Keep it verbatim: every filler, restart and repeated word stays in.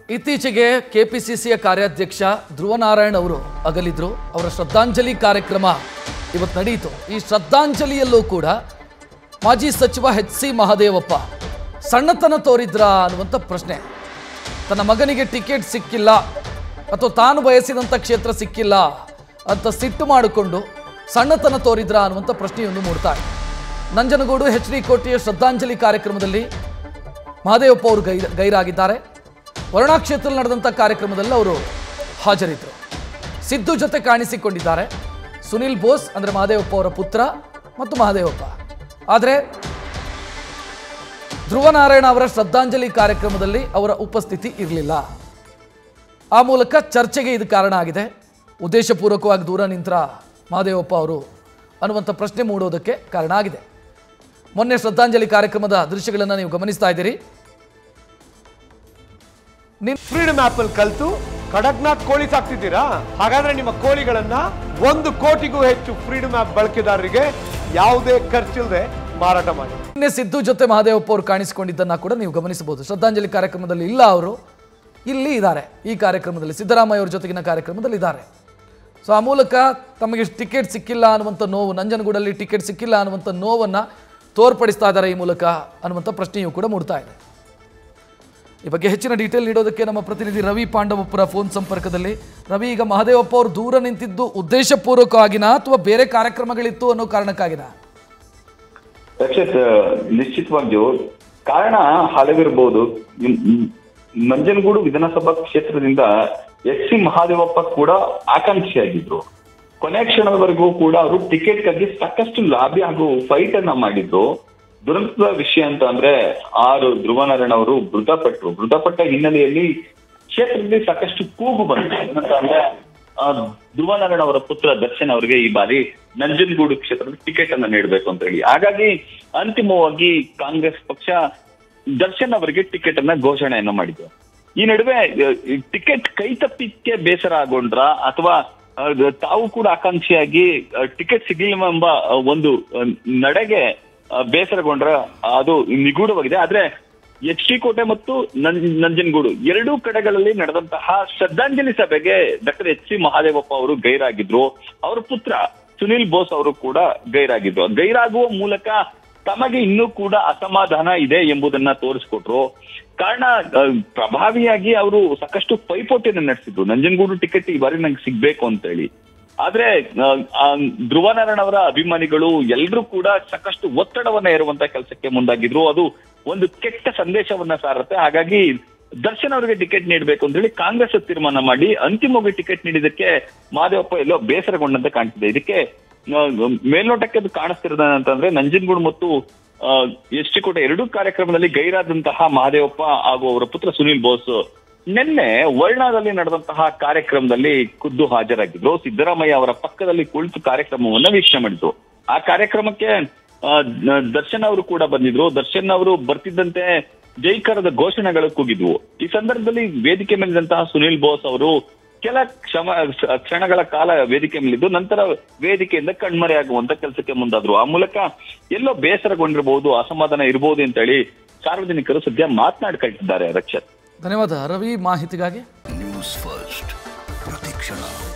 ಇತ್ತೀಚೆಗೆ ಕೆಪಿಸಿಸಿಯ ಕಾರ್ಯಾಧ್ಯಕ್ಷ ಧ್ರುವ ನಾರಾಯಣ್ ಅವರು ಅಗಲಿದ್ರು. ಅವರ ಶ್ರದ್ಧಾಂಜಲಿ ಕಾರ್ಯಕ್ರಮ ಇವತ್ತು ನಡೆಯಿತು. ಈ ಶ್ರದ್ಧಾಂಜಲಿಯಲ್ಲೂ ಕೂಡ ಮಾಜಿ ಸಚಿವ ಎಚ್ ಸಿ ಮಹದೇವಪ್ಪ ಸಣ್ಣತನ ತೋರಿದ್ರಾ ಅನ್ನುವಂಥ ಪ್ರಶ್ನೆ. ತನ್ನ ಮಗನಿಗೆ ಟಿಕೆಟ್ ಸಿಕ್ಕಿಲ್ಲ ಅಥವಾ ತಾನು ಬಯಸಿದಂಥ ಕ್ಷೇತ್ರ ಸಿಕ್ಕಿಲ್ಲ ಅಂತ ಸಿಟ್ಟು ಮಾಡಿಕೊಂಡು ಸಣ್ಣತನ ತೋರಿದ್ರಾ ಅನ್ನುವಂಥ ಪ್ರಶ್ನೆಯೊಂದು ಮೂಡ್ತಾ ಇದೆ. ನಂಜನಗೂಡು ಎಚ್ ಡಿ ಕೋಟೆಯ ಶ್ರದ್ಧಾಂಜಲಿ ಕಾರ್ಯಕ್ರಮದಲ್ಲಿ ಮಹದೇವಪ್ಪ ಅವರು ಗೈ ಗೈರಾಗಿದ್ದಾರೆ. ವರುಣಾ ಕ್ಷೇತ್ರದಲ್ಲಿ ನಡೆದಂಥ ಕಾರ್ಯಕ್ರಮದಲ್ಲಿ ಅವರು ಹಾಜರಿದ್ದರು. ಸಿದ್ದು ಜೊತೆ ಕಾಣಿಸಿಕೊಂಡಿದ್ದಾರೆ. ಸುನಿಲ್ ಬೋಸ್ ಅಂದರೆ ಮಹದೇವಪ್ಪ ಅವರ ಪುತ್ರ ಮತ್ತು ಮಹದೇವಪ್ಪ. ಆದರೆ ಧ್ರುವ ನಾರಾಯಣ ಅವರ ಶ್ರದ್ಧಾಂಜಲಿ ಕಾರ್ಯಕ್ರಮದಲ್ಲಿ ಅವರ ಉಪಸ್ಥಿತಿ ಇರಲಿಲ್ಲ. ಆ ಮೂಲಕ ಚರ್ಚೆಗೆ ಇದು ಕಾರಣ ಆಗಿದೆ. ಉದ್ದೇಶಪೂರ್ವಕವಾಗಿ ದೂರ ನಿಂತರ ಮಹದೇವಪ್ಪ ಅವರು ಅನ್ನುವಂಥ ಪ್ರಶ್ನೆ ಮೂಡೋದಕ್ಕೆ ಕಾರಣ ಆಗಿದೆ. ಮೊನ್ನೆ ಶ್ರದ್ಧಾಂಜಲಿ ಕಾರ್ಯಕ್ರಮದ ದೃಶ್ಯಗಳನ್ನು ನೀವು ಗಮನಿಸ್ತಾ ಇದ್ದೀರಿ. ಫ್ರೀಡಮ್ ಆಪ್ ಅಲ್ಲಿ ಕಲಿತು ಕಡಕ್ನಾಥ್ ಕೋಳಿ ಸಾಕ್ತಿದ್ದೀರಾ? ಹಾಗಾದ್ರೆ ನಿಮ್ಮ ಕೋಳಿಗಳನ್ನ ಒಂದು ಕೋಟಿಗೂ ಹೆಚ್ಚು ಫ್ರೀಡಮ್ ಆಪ್ ಬಳಕೆದಾರರಿಗೆ ಯಾವುದೇ ಖರ್ಚಿಲ್ಲದೆ ಮಾರಾಟ ಮಾಡಿ. ನಿನ್ನೆ ಸಿದ್ದು ಜೊತೆ ಮಹದೇವಪ್ಪ ಅವರು ಕಾಣಿಸಿಕೊಂಡಿದ್ದನ್ನ ಕೂಡ ನೀವು ಗಮನಿಸಬಹುದು. ಶ್ರದ್ಧಾಂಜಲಿ ಕಾರ್ಯಕ್ರಮದಲ್ಲಿ ಇಲ್ಲ, ಅವರು ಇಲ್ಲಿ ಇದ್ದಾರೆ. ಈ ಕಾರ್ಯಕ್ರಮದಲ್ಲಿ ಸಿದ್ದರಾಮಯ್ಯ ಅವರ ಜೊತೆಗಿನ ಕಾರ್ಯಕ್ರಮದಲ್ಲಿ ಇದ್ದಾರೆ. ಸೊ ಆ ಮೂಲಕ ತಮಗೆ ಟಿಕೆಟ್ ಸಿಕ್ಕಿಲ್ಲ ಅನ್ನುವಂಥ ನೋವು, ನಂಜನಗೂಡಲ್ಲಿ ಟಿಕೆಟ್ ಸಿಕ್ಕಿಲ್ಲ ಅನ್ನುವಂಥ ನೋವನ್ನು ತೋರ್ಪಡಿಸ್ತಾ ಇದ್ದಾರೆ ಈ ಮೂಲಕ ಅನ್ನುವಂಥ ಪ್ರಶ್ನೆಯೂ ಕೂಡ ಮೂಡ್ತಾ ಇದೆ. ಈ ಬಗ್ಗೆ ಹೆಚ್ಚಿನ ಡೀಟೇಲ್ ನೀಡೋದಕ್ಕೆ ನಮ್ಮ ಪ್ರತಿನಿಧಿ ರವಿ ಪಾಂಡವಪುರ ಫೋನ್ ಸಂಪರ್ಕದಲ್ಲಿ. ರವಿ, ಈಗ ಮಹದೇವಪ್ಪ ಅವರು ದೂರ ನಿಂತಿದ್ದು ಉದ್ದೇಶಪೂರ್ವಕವಾಗಿನಾ ಅಥವಾ ಬೇರೆ ಕಾರ್ಯಕ್ರಮಗಳಿತ್ತು ಅನ್ನೋ ಕಾರಣಕ್ಕಾಗಿನಾ? ರಕ್ಷಿತ್, ನಿಶ್ಚಿತವಾಗಿಯೂ ಕಾರಣ ಹಲವಿರಬಹುದು. ನಂಜನಗೂಡು ವಿಧಾನಸಭಾ ಕ್ಷೇತ್ರದಿಂದ ಎಚ್ ಸಿ ಮಹದೇವಪ್ಪ ಕೂಡ ಆಕಾಂಕ್ಷಿಯಾಗಿದ್ರು. ಕೊನೆ ಕ್ಷಣದವರೆಗೂ ಕೂಡ ಅವರು ಟಿಕೆಟ್ಗಾಗಿ ಸಾಕಷ್ಟು ಲಾಬಿ ಹಾಗೂ ಫೈಟ್ ಅನ್ನ ಮಾಡಿದ್ರು. ದುರಂತದ ವಿಷಯ ಅಂತ ಅಂದ್ರೆ ಆರು ಧ್ರುವ ನಾರಾಯಣ್ ಅವರು ಮೃತಪಟ್ಟರು. ಮೃತಪಟ್ಟ ಹಿನ್ನೆಲೆಯಲ್ಲಿ ಕ್ಷೇತ್ರದಲ್ಲಿ ಸಾಕಷ್ಟು ಕೂಗು ಬಂತು. ಏನಂತ ಅಂದ್ರೆ ಧ್ರುವ ನಾರಾಯಣ್ ಅವರ ಪುತ್ರ ದರ್ಶನ್ ಅವರಿಗೆ ಈ ಬಾರಿ ನಂಜನಗೂಡು ಕ್ಷೇತ್ರದ ಟಿಕೆಟ್ ಅನ್ನ ನೀಡಬೇಕು ಅಂತ ಹೇಳಿ, ಹಾಗಾಗಿ ಅಂತಿಮವಾಗಿ ಕಾಂಗ್ರೆಸ್ ಪಕ್ಷ ದರ್ಶನ್ ಅವರಿಗೆ ಟಿಕೆಟ್ ಅನ್ನ ಘೋಷಣೆಯನ್ನ ಮಾಡಿದ್ರು. ಈ ನಡುವೆ ಟಿಕೆಟ್ ಕೈ ತಪ್ಪಿಕ್ಕೆ ಬೇಸರ ಆಗೊಂಡ್ರ ಅಥವಾ ತಾವು ಕೂಡ ಆಕಾಂಕ್ಷಿಯಾಗಿ ಟಿಕೆಟ್ ಸಿಗ್ಲಿಲ್ಲ ಎಂಬ ಒಂದು ನಡೆಗೆ ಬೇಸರಗೊಂಡ್ರ ಅದು ನಿಗೂಢವಾಗಿದೆ. ಆದ್ರೆ ಎಚ್ ಡಿ ಕೋಟೆ ಮತ್ತು ನಂಜನಗೂಡು ಎರಡೂ ಕಡೆಗಳಲ್ಲಿ ನಡೆದಂತಹ ಶ್ರದ್ಧಾಂಜಲಿ ಸಭೆಗೆ ಡಾಕ್ಟರ್ ಎಚ್ ಸಿ ಮಹದೇವಪ್ಪ ಅವರು ಗೈರಾಗಿದ್ರು. ಅವರ ಪುತ್ರ ಸುನಿಲ್ ಬೋಸ್ ಅವರು ಕೂಡ ಗೈರಾಗಿದ್ರು. ಗೈರಾಗುವ ಮೂಲಕ ತಮಗೆ ಇನ್ನೂ ಕೂಡ ಅಸಮಾಧಾನ ಇದೆ ಎಂಬುದನ್ನ ತೋರಿಸ್ಕೊಟ್ರು. ಕಾರಣ ಪ್ರಭಾವಿಯಾಗಿ ಅವರು ಸಾಕಷ್ಟು ಪೈಪೋಟಿಯನ್ನು ನಡೆಸಿದ್ರು. ನಂಜನಗೂಡು ಟಿಕೆಟ್ ಈ ಬಾರಿ ನಂಗೆ ಸಿಗ್ಬೇಕು ಅಂತ ಹೇಳಿ. ಆದ್ರೆ ಧ್ರುವ ನಾರಾಯಣ್ ಅವರ ಅಭಿಮಾನಿಗಳು ಎಲ್ಲರೂ ಕೂಡ ಸಾಕಷ್ಟು ಒತ್ತಡವನ್ನ ಹೇರುವಂತ ಕೆಲಸಕ್ಕೆ ಮುಂದಾಗಿದ್ರು. ಅದು ಒಂದು ಕೆಟ್ಟ ಸಂದೇಶವನ್ನ ಸಾರುತ್ತೆ. ಹಾಗಾಗಿ ದರ್ಶನ್ ಅವರಿಗೆ ಟಿಕೆಟ್ ನೀಡಬೇಕು ಅಂತ ಹೇಳಿ ಕಾಂಗ್ರೆಸ್ ತೀರ್ಮಾನ ಮಾಡಿ ಅಂತಿಮವಾಗಿ ಟಿಕೆಟ್ ನೀಡಿದಕ್ಕೆ ಮಹದೇವಪ್ಪ ಎಲ್ಲೋ ಬೇಸರಗೊಂಡಂತೆ ಕಾಣ್ತಿದೆ. ಇದಕ್ಕೆ ಮೇಲ್ನೋಟಕ್ಕೆ ಅದು ಕಾಣಿಸ್ತಿರೋದ ಅಂತಂದ್ರೆ ನಂಜನಗೂಡು ಮತ್ತು ಎಚ್ ಡಿ ಕೋಟೆ ಎರಡೂ ಕಾರ್ಯಕ್ರಮದಲ್ಲಿ ಗೈರಾದಂತಹ ಮಹದೇವಪ್ಪ ಹಾಗೂ ಅವರ ಪುತ್ರ ಸುನಿಲ್ ಬೋಸ್ ನಿನ್ನೆ ವರ್ಣಾದಲ್ಲಿ ನಡೆದಂತಹ ಕಾರ್ಯಕ್ರಮದಲ್ಲಿ ಖುದ್ದು ಹಾಜರಾಗಿದ್ರು. ಸಿದ್ದರಾಮಯ್ಯ ಅವರ ಪಕ್ಕದಲ್ಲಿ ಕುಳಿತು ಕಾರ್ಯಕ್ರಮವನ್ನ ವೀಕ್ಷಣೆ ಮಾಡಿದ್ರು. ಆ ಕಾರ್ಯಕ್ರಮಕ್ಕೆ ದರ್ಶನ್ ಅವರು ಕೂಡ ಬಂದಿದ್ರು. ದರ್ಶನ್ ಅವರು ಬರ್ತಿದ್ದಂತೆ ಜೈಕರದ ಘೋಷಣೆಗಳು ಕೂಗಿದ್ವು. ಈ ಸಂದರ್ಭದಲ್ಲಿ ವೇದಿಕೆ ಮೇಲಿದ್ದಂತಹ ಸುನಿಲ್ ಬೋಸ್ ಅವರು ಕೆಲ ಕ್ಷಮ ಕ್ಷಣಗಳ ಕಾಲ ವೇದಿಕೆ ಮೇಲಿದ್ದು ನಂತರ ವೇದಿಕೆಯಿಂದ ಕಣ್ಮರೆಯಾಗುವಂತ ಕೆಲಸಕ್ಕೆ ಮುಂದಾದ್ರು. ಆ ಮೂಲಕ ಎಲ್ಲೋ ಬೇಸರಗೊಂಡಿರಬಹುದು, ಅಸಮಾಧಾನ ಇರಬಹುದು ಅಂತ ಹೇಳಿ ಸಾರ್ವಜನಿಕರು ಸದ್ಯ ಮಾತನಾಡ್ಕೊಳ್ತಿದ್ದಾರೆ. ರಕ್ಷತ್, ಧನ್ಯವಾದ ರವಿ ಮಾಹಿತಿಗಾಗಿ. ನ್ಯೂಸ್ ಫಸ್ಟ್ ಪ್ರತಿಕ್ಷಣ.